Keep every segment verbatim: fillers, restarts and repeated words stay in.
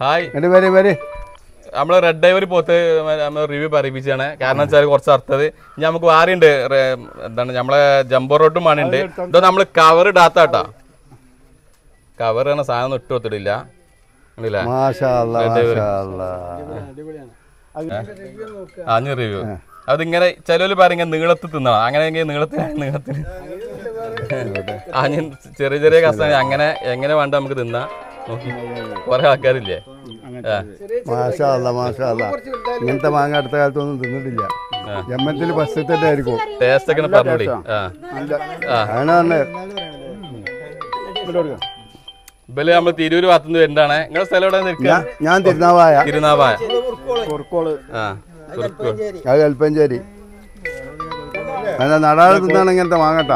Hi നമ്മള് red ഡൈവറി പോത്ത് review പറയിപ്പിച്ചാണ്. കാരണം വെച്ചാൽ കുറച്ച് അർത്ഥത് ഇനി നമുക്ക് വാറിയുണ്ട്. എന്താണ് നമ്മളെ ജംബോ റോട്ടും പണിയുണ്ട്. ഇതോ നമ്മള് കവർ ഇടാത്താട്ടാ. കവർ ആണ് സാധനം ഇട്ട് കൊടുത്തിട്ടില്ല. അഞ്ഞ് റിവ്യൂ അതിങ്ങനെ ചിലവര് പറയുക നീളത്തിൽ തിന്നണം. അങ്ങനെ നീളത്തിൽ നീളത്തിൽ അഞ്ഞ് ചെറിയ ചെറിയ കഷ്ണം അങ്ങനെ എങ്ങനെ വേണ്ട നമുക്ക് തിന്നാ. കുറെ ആൾക്കാരില്ലേ? ഇങ്ങനത്തെ മാങ്ങ അടുത്ത കാലത്തൊന്നും തിന്നിട്ടില്ല. ജമ്മത്തിൽ ഫസ്റ്റത്തെ ആയിരിക്കും. ടേസ്റ്റ് ഒക്കെ പറഞ്ഞോളി. ഇവല് നമ്മള് തിരൂര് ഭാഗത്തുനിന്ന് വരുന്നതാണ്. നിങ്ങളുടെ സ്ഥലം എവിടെ? ഞാൻ തിരുനാവായ. തിരുനാവായ അത് കൽപ്പഞ്ചേരി. നടാള് തിന്നാണ് ഇങ്ങനത്തെ മാങ്ങട്ടാ.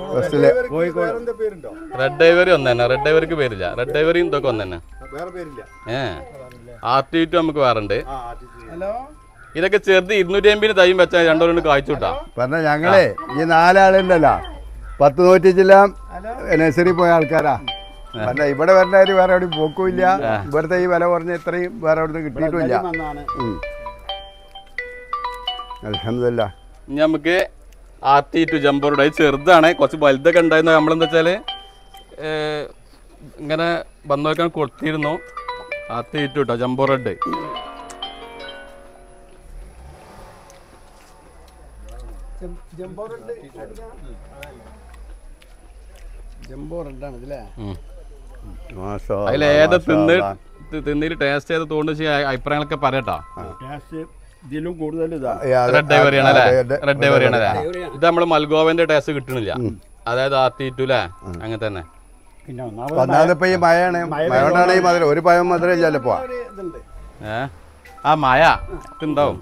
റെഡ് ഡൈവറി ഒന്ന് തന്നെ. റെഡ് ഡൈവറിക്ക് പേരില്ല. റെഡ് ഡൈവറി ഇതൊക്കെ ഒന്ന് തന്നെ. ഏഹ് ആർട്ടിറ്റ് നമുക്ക് വേറുണ്ട്. ഇതൊക്കെ ചെറുത് ഇരുന്നൂറ്റി അമ്പതിന് തൈയും വെച്ചാൽ രണ്ടോ രണ്ട് കായ്ച്ചുട്ടാ. പറഞ്ഞ ഞങ്ങളെ ഈ നാലാളുണ്ടല്ലോ പത്ത് നൂറ്റിച്ചെല്ലാം നഴ്സറി പോയ ആൾക്കാരാ. പറഞ്ഞ ഇവിടെ വരണവര് വേറെ എവിടെയും പോക്കുമില്ല. ഇവിടുത്തെ ഈ വില കുറഞ്ഞ ഇത്രയും വേറെ എവിടെ കിട്ടിയിട്ടുമില്ല. അൽഹംദുലില്ലാ. ഇനി നമുക്ക് ആർട്ടി ടു ജംബോറുടെ ചെറുതാണ്. കുറച്ച് വലുതൊക്കെ ഉണ്ടായിരുന്നു. നമ്മളെന്താ വെച്ചാല് ഇങ്ങനെ വന്നോക്കാൻ കൊടുത്തിരുന്നു. ആർട്ടി ടു കേട്ടോ ജംബോ റെഡ്. അതിൽ ഏത് തിന്ന് തിന്നിട്ട് ടേസ്റ്റ് ചെയ്ത് തോന്നുന്ന അഭിപ്രായങ്ങളൊക്കെ പറയട്ടോ. റെഡ് ഡൈവറിയാണ് അല്ലേ? റെഡ് ഡൈവറിയാണ് അല്ലേ? ഇത് നമ്മള് മൽഗോവന്റെ ടേസ്റ്റ് കിട്ടണില്ല. അതായത് ആർത്തിട്ടൂല്ലേ? അങ്ങനെ തന്നെ. ഒന്നാമതിപ്പോ ഈ മഴയാണ്. മഴ ഈ മധുരം ഒരു പഴം മധുരം ചിലപ്പോ ഏ ആ മഴ ഇതുണ്ടാവും.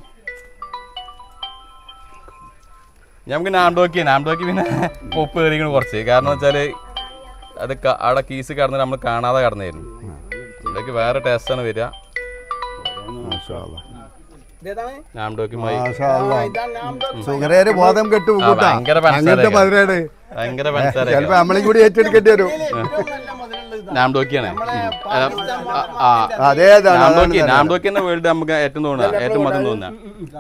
നമുക്ക് നാംഡോക്കി നാംഡോക്കി പിന്നെ ഉപ്പ് കയറിക്കണം കുറച്ച്. കാരണം വെച്ചാല് അത് അവിടെ കീസ് കടന്നിട്ട് നമ്മൾ കാണാതെ കടന്നായിരുന്നു. ഇതൊക്കെ വേറെ ടേസ്റ്റാണ് വരിക. ബോധം കെട്ടു നമ്മളെയും കൂടി ഏറ്റെടുക്കേണ്ടി വരും. നാംഡോക്കിയാണ്. നാംഡോക്കി എന്ന വേൾഡ് നമുക്ക് ഏറ്റവും തോന്നുക ഏറ്റവും മതം തോന്നുക.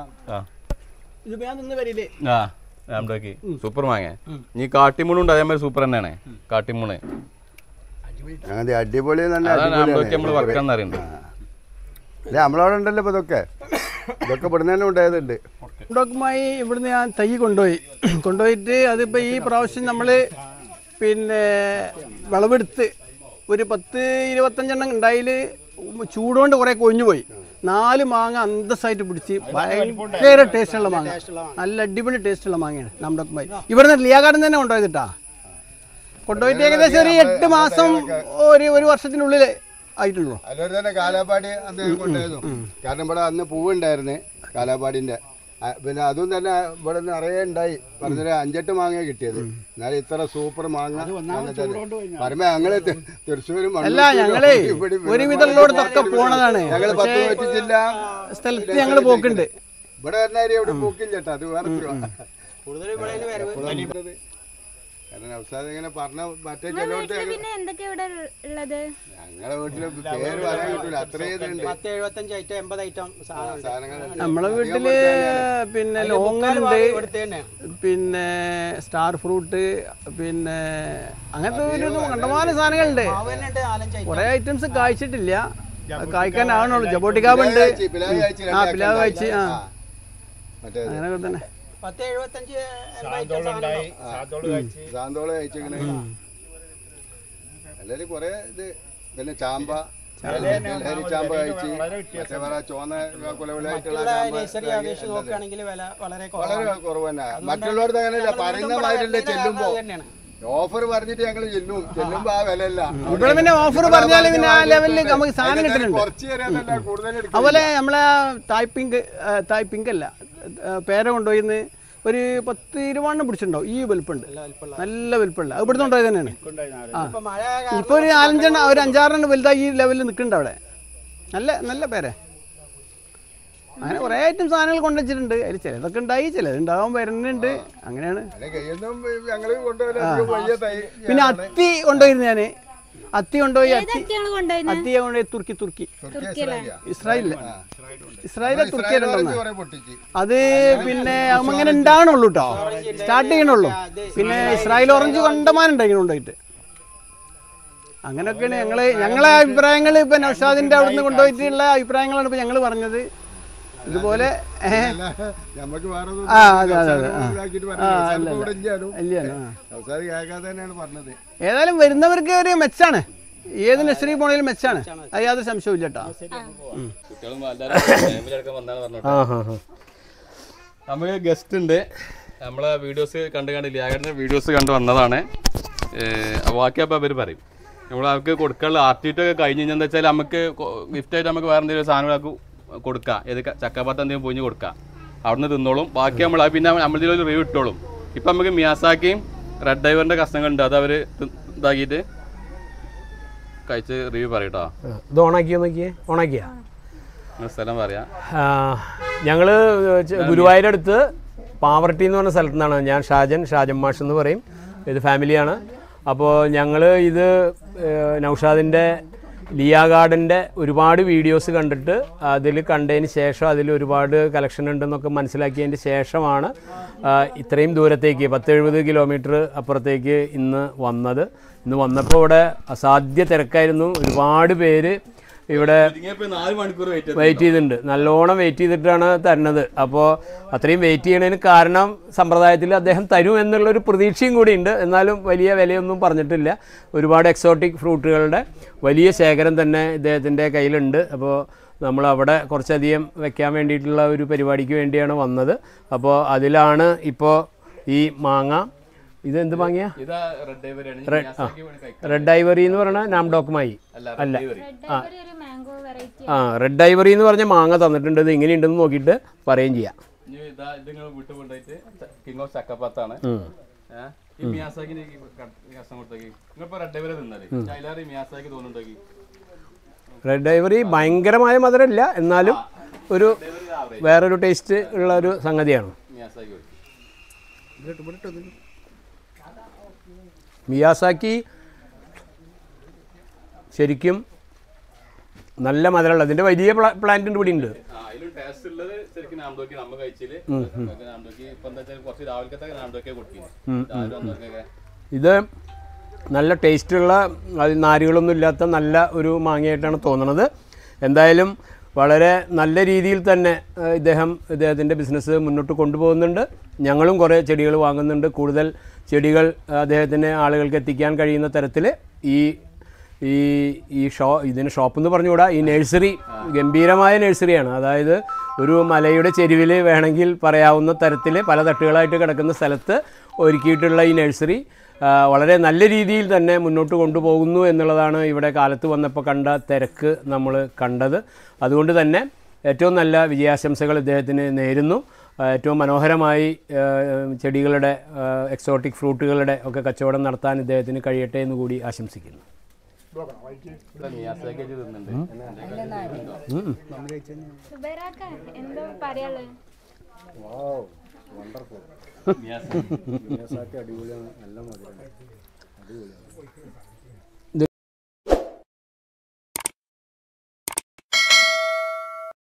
ആ നാംഡോക്കി സൂപ്പർ മാങ്ങ. ഇനി കാട്ടിമൂണുണ്ട് അതേമാതിരി സൂപ്പർ തന്നെയാണ്. കാട്ടിമൂണ് അടിപൊളി നാംഡോക്കി നമ്മള് വർക്കാന്ന് അറിയുന്നത്. നമ്മളവിടെ ഉണ്ടല്ലോ ഇപ്പൊ ഇതൊക്കെ ഇതൊക്കെ ഇവിടുന്ന് തന്നെ ഉണ്ടായതുണ്ട്. ഡോക്കുമായി ഇവിടുന്ന് ഞാൻ തൈ കൊണ്ടുപോയി കൊണ്ടുപോയിട്ട് അതിപ്പോൾ ഈ പ്രാവശ്യം നമ്മൾ പിന്നെ വിളവെടുത്ത് ഒരു പത്ത് ഇരുപത്തഞ്ചെണ്ണം ഉണ്ടായിൽ ചൂടുകൊണ്ട് കുറേ കൊഴിഞ്ഞു പോയി. നാല് മാങ്ങ അന്തസ്സായിട്ട് പിടിച്ച് ഭയങ്കര ടേസ്റ്റുള്ള മാങ്ങ. നല്ല അടിപൊളി ടേസ്റ്റുള്ള മാങ്ങയാണ് നമ്മുടെ ഡോക്കുമായി. ഇവിടുന്ന് ലിയാഗാർഡൻ തന്നെ കൊണ്ടുപോയതിട്ടാ. കൊണ്ടുപോയിട്ട് ഏകദേശം ഒരു എട്ട് മാസം ഒരു ഒരു വർഷത്തിനുള്ളിൽ ആയിട്ടുള്ളൂ. അതുപോലെ തന്നെ കാലാപ്പാടി അദ്ദേഹം കൊണ്ടുപോയതും. കാരണം ഇവിടെ അന്ന് പൂവുണ്ടായിരുന്നേ കാലാപ്പാടിന്റെ. പിന്നെ അതും തന്നെ ഇവിടെ നിറയെ ഉണ്ടായി. പറഞ്ഞൊരു അഞ്ചെട്ട് മാങ്ങ കിട്ടിയത്. എന്നാലും ഇത്ര സൂപ്പർ മാങ്ങ പറയുമ്പോ ഞങ്ങള് തൃശ്ശൂരും അല്ല ഞങ്ങള് ഒരുവിധമുള്ളതൊക്കെ പോണതാണ്. ഞങ്ങള് പത്ത് പറ്റി ജില്ല സ്ഥലത്ത് ഞങ്ങള് പോക്കുണ്ട്. ഇവിടെ വരുന്നവര് എവിടെ പോക്കില്ല ചേട്ടാ. അത് വേറെ ഇങ്ങനെ പറഞ്ഞ മറ്റേ ചിലവർക്ക് ഞങ്ങളെ വീട്ടില് പേര് പറയാൻ കിട്ടൂല. അത്രയും നമ്മളെ വീട്ടില് പിന്നെ ലോങ്ങുണ്ട്, പിന്നെ സ്റ്റാർ ഫ്രൂട്ട്, പിന്നെ അങ്ങനത്തെ ഒരു കണ്ടമാനം സാധനങ്ങളുണ്ട്. കുറെ ഐറ്റംസ് കായ്ച്ചിട്ടില്ല. കായ്ക്കാനാവണുള്ളൂ. ജബോട്ടിക്കാവുണ്ട്. ആ പിലാവ് കായ്ച്ച്. ആ അങ്ങനെയൊക്കെ തന്നെ. എല്ലാരും കൊറേ ഇത് പിന്നെ ചാമ്പ ചാമ്പ കഴിച്ച് ചോന്ന കുലവിലായിട്ടുള്ള വളരെ കുറവ് തന്നെ. മറ്റുള്ളവർക്ക് അങ്ങനെയല്ല. പറയുന്ന മാതിരില്ല. ചെല്ലുമ്പോ ഓഫർ പറഞ്ഞിട്ട് ഞങ്ങൾ ചെല്ലും. ചെല്ലുമ്പോ ആ വിലയല്ല. ഇവിടെ പിന്നെ ഓഫർ പറഞ്ഞാല് പിന്നെ ആ ലെവലിൽ നമുക്ക് സാധനം കിട്ടുന്നുണ്ട്. കുറച്ച് തരാനല്ല കൂടുതൽ. അതുപോലെ നമ്മളെ തായ് പിങ്ക് തായ് പിങ്ക് അല്ല പേര കൊണ്ടുപോയിന്ന് ഒരു പത്ത് ഇരുപതെണ്ണം പിടിച്ചിട്ടുണ്ടാവും. ഈ വലുപ്പുണ്ട്, നല്ല വലുപ്പമുള്ള. അത് ഇവിടുന്ന് കൊണ്ടുപോയത് തന്നെയാണ്. ആ ഇപ്പൊ ഒരു നാലഞ്ചെണ്ണം ഒരു അഞ്ചാറെണ്ണം വലുതായി ഈ ലെവലിൽ നിൽക്കുന്നുണ്ട് അവിടെ. നല്ല നല്ല പേരെ. അങ്ങനെ കുറെ ഐറ്റം സാധനങ്ങൾ കൊണ്ടുവച്ചിട്ടുണ്ട്. അതിൽ ചിലതൊക്കെ ഉണ്ടായി, ചിലതുണ്ടാവാൻ വരുന്നുണ്ട്. അങ്ങനെയാണ്. പിന്നെ അത്തി കൊണ്ടുപോയിരുന്നു ഞാൻ. അത്തി കൊണ്ടുപോയി അത്തി അത്തിയെ കൊണ്ടുപോയി തുർക്കി തുർക്കി ഇസ്രായേലില് ഇസ്രായേലിലെ തുർക്കിയിലുണ്ടെന്ന് അത് പിന്നെ അങ്ങനെ ഉണ്ടാകണുള്ളൂ കേട്ടോ, സ്റ്റാർട്ട് ചെയ്യണുള്ളൂ. പിന്നെ ഇസ്രായേൽ ഓറഞ്ച് കണ്ടമാനുണ്ടായി കൊണ്ടുപോയിട്ട്. അങ്ങനെയൊക്കെയാണ് ഞങ്ങള് ഞങ്ങളെ അഭിപ്രായങ്ങൾ. ഇപ്പൊ നൗഷാദിന്റെ അവിടുന്ന് കൊണ്ടുപോയിട്ടുള്ള അഭിപ്രായങ്ങളാണ് ഇപ്പൊ ഞങ്ങൾ പറഞ്ഞത്. ഇതുപോലെ ആ അതെ അതെ അതെ ഏതായാലും വരുന്നവർക്ക് ഒരു മെച്ചാണ്, ഏത് നഴ്സറി പോണേലും മെച്ചാണ്, അത് യാതൊരു സംശയവും ഇല്ല കേട്ടോ. നമുക്ക് ഗസ്റ്റ് ഉണ്ട്, നമ്മളെ വീഡിയോസ് കണ്ട് കണ്ട് ലിയാഗറിന്റെ വീഡിയോസ് കണ്ട് വന്നതാണ്. ബാക്കി അപ്പോൾ അവർ പറയും. നമ്മൾ അവർക്ക് കൊടുക്കാനുള്ള ആർട്ടിറ്റൊക്കെ കഴിഞ്ഞ് കഴിഞ്ഞാൽ എന്താ വെച്ചാൽ നമുക്ക് ഗിഫ്റ്റായിട്ട് നമുക്ക് വേറെ എന്തെങ്കിലും സാധനങ്ങൾക്ക് കൊടുക്കാം. ഏത് ചക്കപ്പാത്ത എന്തെങ്കിലും പൊഞ്ഞ് കൊടുക്കാം, അവിടുന്ന് തിന്നോളും. ബാക്കി നമ്മൾ പിന്നെ നമ്മളിതിലൊരു റിവ്യൂ ഇട്ടോളും. ഇപ്പം നമുക്ക് മിയാസാക്കിയും റെഡ് ഡൈവറിൻ്റെ കഷ്ണങ്ങളുണ്ട്, അത് അവർ ഇതാക്കിയിട്ട് കഴിച്ച് റിവ്യൂ പറയട്ടോ. ഇത് ഓണാക്കിയോ നോക്കിയേ, ഓണാക്കിയാ സ്ഥലം പറയാം. ഞങ്ങൾ ഗുരുവായൂരടുത്ത് പാവർട്ടി എന്ന് പറഞ്ഞ സ്ഥലത്തു നിന്നാണ്. ഞാൻ ഷാജൻ ഷാജൻ മാഷ് എന്ന് പറയും, ഇത് ഫാമിലിയാണ്. അപ്പോൾ ഞങ്ങൾ ഇത് നൗഷാദിൻ്റെ ലിയാ ഗാർഡൻ്റെ ഒരുപാട് വീഡിയോസ് കണ്ടിട്ട് അതിൽ കണ്ടതിന് ശേഷം അതിൽ ഒരുപാട് കളക്ഷൻ ഉണ്ടെന്നൊക്കെ മനസ്സിലാക്കിയതിന് ശേഷമാണ് ഇത്രയും ദൂരത്തേക്ക് പത്ത് എഴുപത് കിലോമീറ്റർ അപ്പുറത്തേക്ക് ഇന്ന് വന്നത്. ഇന്ന് വന്നപ്പോൾ ഇവിടെ അസാധ്യ തിരക്കായിരുന്നു. ഒരുപാട് പേര് ഇവിടെ വെയിറ്റ് ചെയ്തിട്ടുണ്ട്, നല്ലോണം വെയിറ്റ് ചെയ്തിട്ടാണ് തരുന്നത്. അപ്പോൾ അത്രയും വെയിറ്റ് ചെയ്യണതിന് കാരണം സമ്പ്രദായത്തിൽ അദ്ദേഹം തരും എന്നുള്ളൊരു പ്രതീക്ഷയും കൂടിയുണ്ട്. എന്നാലും വലിയ വിലയൊന്നും പറഞ്ഞിട്ടില്ല. ഒരുപാട് എക്സോട്ടിക് ഫ്രൂട്ടുകളുടെ വലിയ ശേഖരം തന്നെ ഇദ്ദേഹത്തിൻ്റെ കയ്യിലുണ്ട്. അപ്പോൾ നമ്മളവിടെ കുറച്ചധികം വെക്കാൻ വേണ്ടിയിട്ടുള്ള ഒരു പരിപാടിക്ക് വേണ്ടിയാണ് വന്നത്. അപ്പോൾ അതിലാണ് ഇപ്പോൾ ഈ മാങ്ങ, ഇത് എന്ത് മാങ്ങിയ റെഡ് ഐവറി എന്ന് പറഞ്ഞാൽ നാംഡോക്കുമായി അല്ല, ആ ആ റെഡ് ഐവറി എന്ന് പറഞ്ഞ മാങ്ങ തന്നിട്ടുണ്ട്. ഇത് എങ്ങനെയുണ്ടെന്ന് നോക്കിയിട്ട് പറയുകയും ചെയ്യാം. റെഡ് ഐവറി ഭയങ്കരമായ മധുരമില്ല, എന്നാലും ഒരു വേറൊരു ടേസ്റ്റ് ഉള്ള ഒരു സംഗതിയാണ്. മിയാസാക്കി ശരിക്കും നല്ല മധുരമുള്ള അതിൻ്റെ വലിയ പ്ലാന്റ് ഇവിടെ ഉണ്ട്. ഇത് നല്ല ടേസ്റ്റുള്ള നാരുകളൊന്നും ഇല്ലാത്ത നല്ല ഒരു മാങ്ങയായിട്ടാണ് തോന്നുന്നത്. എന്തായാലും വളരെ നല്ല രീതിയിൽ തന്നെ ഇദ്ദേഹം ഇദ്ദേഹത്തിൻ്റെ ബിസിനസ് മുന്നോട്ട് കൊണ്ടുപോകുന്നുണ്ട്. ഞങ്ങളും കുറേ ചെടികൾ വാങ്ങുന്നുണ്ട്. കൂടുതൽ ചെടികൾ അദ്ദേഹത്തിന് ആളുകൾക്ക് എത്തിക്കാൻ കഴിയുന്ന തരത്തിൽ ഈ ഈ ഈ ഷോ ഇതിന് ഷോപ്പ് എന്ന് പറഞ്ഞുകൂടാ, ഈ നഴ്സറി ഗംഭീരമായ നഴ്സറിയാണ്. അതായത് ഒരു മലയുടെ ചെരുവിൽ വേണമെങ്കിൽ പറയാവുന്ന തരത്തിൽ പല തട്ടുകളായിട്ട് കിടക്കുന്ന സ്ഥലത്ത് ഒരുക്കിയിട്ടുള്ള ഈ നഴ്സറി വളരെ നല്ല രീതിയിൽ തന്നെ മുന്നോട്ട് കൊണ്ടുപോകുന്നു എന്നുള്ളതാണ് ഇവിടെ കാലത്ത് വന്നപ്പോൾ കണ്ട തിരക്ക് നമ്മൾ കണ്ടത്. അതുകൊണ്ട് തന്നെ ഏറ്റവും നല്ല വിജയാശംസകൾ ഇദ്ദേഹത്തിന് നേരുന്നു. ഏറ്റവും മനോഹരമായി ചെടികളുടെ എക്സോട്ടിക് ഫ്രൂട്ടുകളുടെ ഒക്കെ കച്ചവടം നടത്താൻ ഇദ്ദേഹത്തിന് കഴിയട്ടെ എന്ന് കൂടി ആശംസിക്കുന്നു. അടിപൊളിയാണ്, നല്ല മധുരം, അടിപൊളിയാണ്.